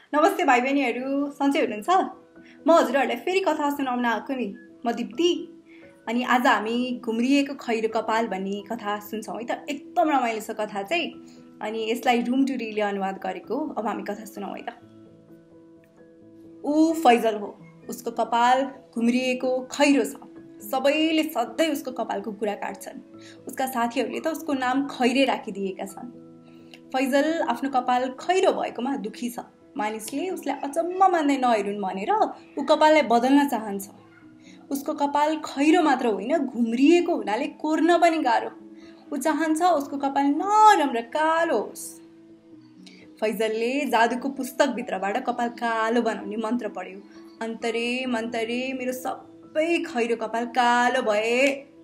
नमस्ते भाइ बहिनीहरू, सन्चै हुनुहुन्छ? म हजुरहरूलाई फेरि कथा सुनाउन आएको नि। म दिप्ती। अनि आज हामी घुम्रिएको खैरो कपाल भन्ने कथा सुन्छौँ है त। एकदम रमाइलो छ कथा चाहिँ। अनि यसलाई रुम टुरीले अनुवाद गरेको। अब हामी कथा सुनौँ है त। ऊ फैजल हो। उसको कपाल घुम्रिएको खैरो छ। सबैले सधैँ उसको कपालको कुरा काट्छन्। उसका साथीहरूले त उसको नाम खैरे राखिदिएका छन्। फैजल आफ्नो कपाल खैरो भएकोमा दुखी छ। मानिसले उसलाई अचम्म मान्दै नहेरुन् भनेर ऊ कपाललाई बदल्न चाहन्छ। उसको कपाल खैरो मात्र होइन, घुम्रिएको हुनाले कोर्न पनि गाह्रो। ऊ चाहन्छ उसको कपाल नरम र कालो होस्। फैजलले जादुको पुस्तकभित्रबाट कपाल कालो बनाउने मन्त्र पढ्यो। अन्तरे मन्तरे मेरो सबै खैरो कपाल कालो भए।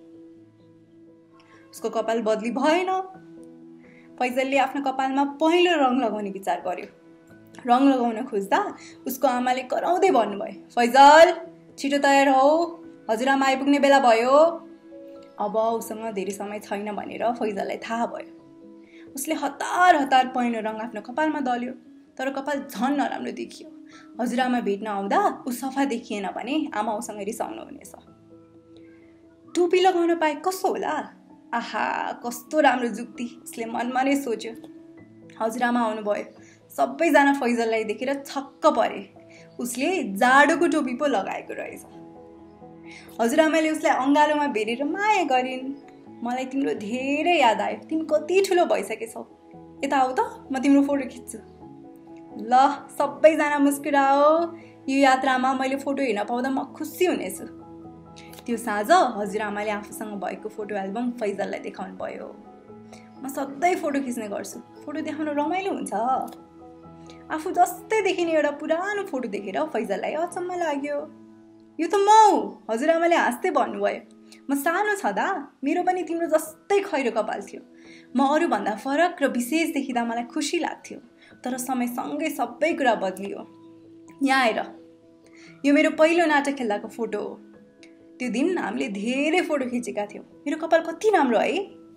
उसको कपाल बदली भएन। फैजलले आफ्नो कपालमा पहिलो रङ लगाउने विचार गर्यो। रङ लगाउन खोज्दा उसको आमाले कराउँदै भन्नुभयो, फैजल छिटो तयार हो, हजुरआमा आइपुग्ने बेला भयो। अब उसँग धेरै समय छैन भनेर फैजललाई थाहा भयो। उसले हतार हतार पहिलो रङ आफ्नो कपालमा दल्यो। तर कपाल झन् नराम्रो देखियो। हजुरआमा भेट्न आउँदा ऊ सफा देखिएन भने आमा उसँग रिसाउनु हुनेछ। टोपी लगाउन पाए कसो होला? आहा, कस्तो राम्रो जुक्ति, उसले मनमा नै सोच्यो। हजुरआमा आउनुभयो। सबैजना फैजललाई देखेर छक्क परे। उसले जाडोको टोपी पो लगाएको रहेछ। हजुरआमाले उसलाई अङ्गालोमा भेरेर माया गरिन्। मलाई तिम्रो धेरै याद आयो, तिमी कति ठुलो भइसकेछौ। यता आऊ त, म तिम्रो फोटो खिच्छु। ल, सबैजना मुस्कुराओ। यो यात्रामा मैले फोटो हेर्न पाउँदा म खुसी हुनेछु। त्यो साँझ हजुरआमाले आफूसँग भएको फोटो एल्बम फैजललाई देखाउनु भयो। म सधैँ फोटो खिच्ने गर्छु, फोटो देखाउन रमाइलो हुन्छ। आफू जस्तै देखिने एउटा पुरानो फोटो देखेर फैजललाई अचम्म लाग्यो। यो त म हो, हजुरआमाले हाँस्दै भन्नुभयो। म सानो छँदा मेरो पनि तिम्रो जस्तै खैरो कपाल थियो। म अरूभन्दा फरक र विशेष देखिँदा मलाई खुसी लाग्थ्यो। तर समयसँगै सबै कुरा बदलियो। यहाँ आएर, यो मेरो पहिलो नाटक खेल्दाको फोटो हो। त्यो दिन हामीले धेरै फोटो खिचेका थियौँ। मेरो कपाल कति राम्रो है।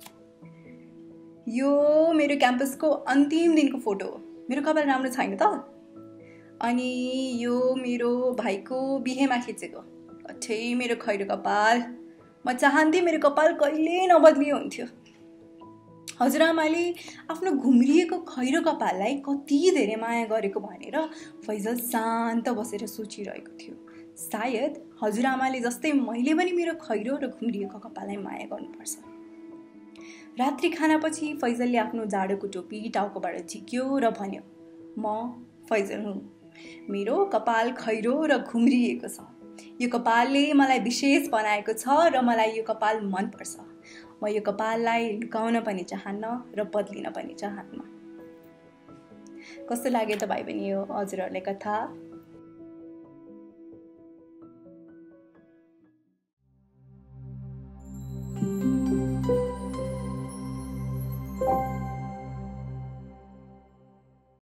यो मेरो क्याम्पसको अन्तिम दिनको फोटो हो। मेरो कपाल राम्रो छैन त? अनि यो मेरो भाइको बिहेमा खिचेको। अठै मेरो खैरो कपाल। म चाहन्थेँ मेरो कपाल कहिल्यै नबदलियो हुन्थ्यो। हजुरआमाले आफ्नो घुम्रिएको खैरो कपाललाई कति धेरै माया गरेको भनेर फैजल शान्त बसेर सोचिरहेको थियो। सायद हजुरआमाले जस्तै मैले पनि मेरो खैरो र घुम्रिएको कपाललाई माया गर्नुपर्छ। रात्रि खानापछि फैजलले आफ्नो जाडोको टोपी टाउकोबाट झिक्यो र भन्यो, म फैजल हुँ। मेरो कपाल खैरो र घुम्रिएको छ। यो कपालले मलाई विशेष बनाएको छ र मलाई यो कपाल मनपर्छ। म यो कपाललाई लुकाउन पनि चाहन्न र बदलिन पनि चाहन्न। कस्तो लाग्यो त भाइ बहिनी यो हजुरहरूले कथा?